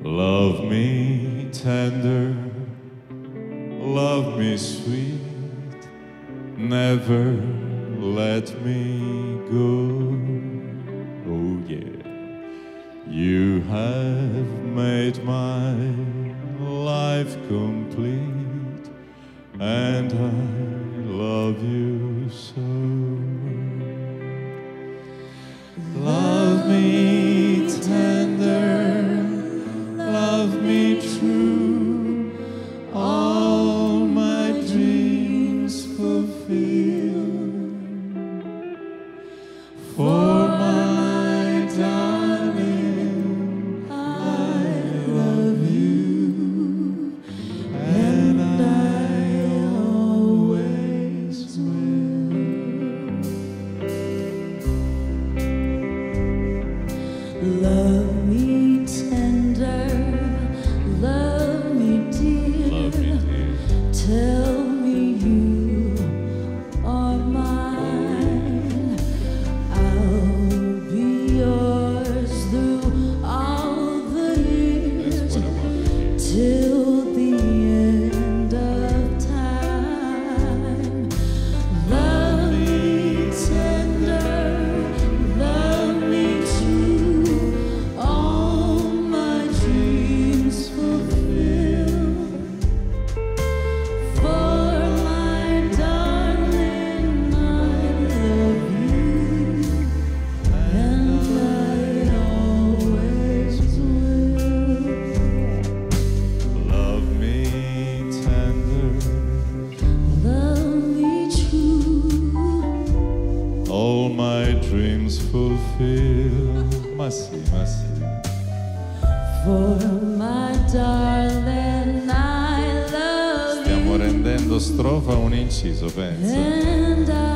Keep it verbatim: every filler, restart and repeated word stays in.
Love me tender, love me sweet, never let me go. Oh yeah, you have made my life complete, and I love you so. Love me tender, love me true, all my dreams fulfill. For my darling, I love you, and I always will. Love me tender, love me dear, Love me dear. tell me you are mine. I'll be yours through all the years, That's what I want to hear. till the end of time. Love me tender, love me true, all my dreams fulfill. For my darling, I love you, and I always will. Love me tender, Love me true, all my dreams fulfill. Ma sì, ma sì. for my darling, I love Stiamo you, rendendo strofa un inciso, pensa. and I